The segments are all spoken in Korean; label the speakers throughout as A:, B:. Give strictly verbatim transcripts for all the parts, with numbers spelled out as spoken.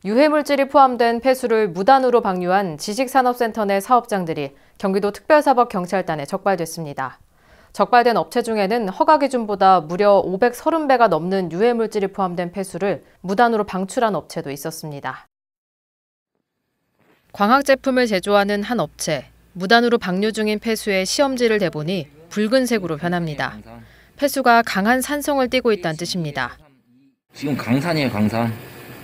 A: 유해물질이 포함된 폐수를 무단으로 방류한 지식산업센터 내 사업장들이 경기도 특별사법경찰단에 적발됐습니다. 적발된 업체 중에는 허가 기준보다 무려 오백삼십 배가 넘는 유해물질이 포함된 폐수를 무단으로 방출한 업체도 있었습니다. 광학 제품을 제조하는 한 업체, 무단으로 방류 중인 폐수에 시험지를 대보니 붉은색으로 변합니다. 폐수가 강한 산성을 띠고 있다는 뜻입니다.
B: 지금 강산이에요, 강산.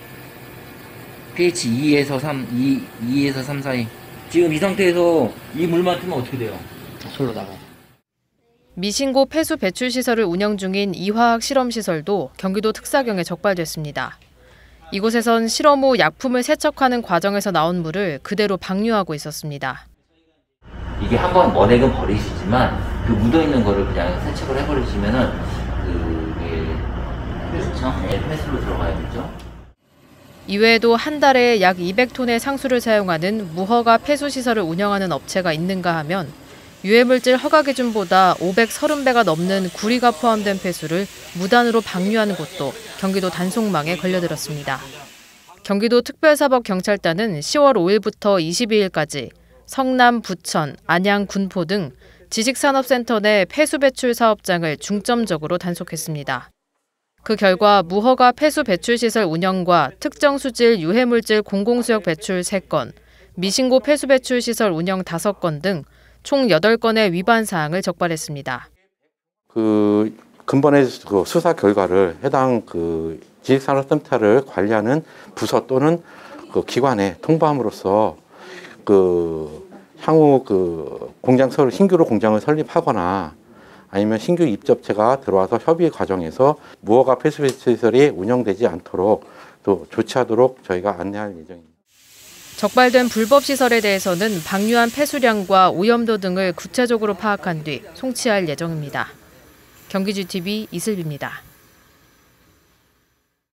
B: 피에이치 이에서 삼, 이, 이에서 삼 사이. 지금 이 상태에서 이 물만 트면 어떻게 돼요? 절로 나가.
A: 미신고 폐수 배출 시설을 운영 중인 이화학 실험시설도 경기도 특사경에 적발됐습니다. 이곳에선 실험 후 약품을 세척하는 과정에서 나온 물을 그대로 방류하고 있었습니다.
B: 이게 한번 원액은 버리시지만 그 묻어있는 거를 그냥 세척을 해버리시면은 그게 그렇죠? 네, 폐수로 들어가야겠죠.
A: 이외에도 한 달에 약 이백 톤의 상수를 사용하는 무허가 폐수시설을 운영하는 업체가 있는가 하면 유해물질 허가 기준보다 오백삼십 배가 넘는 구리가 포함된 폐수를 무단으로 방류하는 곳도 경기도 단속망에 걸려들었습니다. 경기도 특별사법경찰단은 시월 오일부터 이십이일까지 성남, 부천, 안양, 군포 등 지식산업센터 내 폐수 배출 사업장을 중점적으로 단속했습니다. 그 결과 무허가 폐수 배출 시설 운영과 특정 수질 유해물질 공공수역 배출 세 건, 미신고 폐수 배출 시설 운영 다섯 건 등 총 여덟 건의 위반 사항을 적발했습니다.
C: 그 근본의 그 수사 결과를 해당 그 지식산업센터를 관리하는 부서 또는 그 기관에 통보함으로써 그 향후 그 공장설 신규로 공장을 설립하거나 아니면 신규 입주업체가 들어와서 협의 과정에서 무허가 폐수 배출 시설이 운영되지 않도록 또 조치하도록 저희가 안내할 예정입니다.
A: 적발된 불법 시설에 대해서는 방류한 폐수량과 오염도 등을 구체적으로 파악한 뒤 송치할 예정입니다. 경기지티비 이슬비입니다.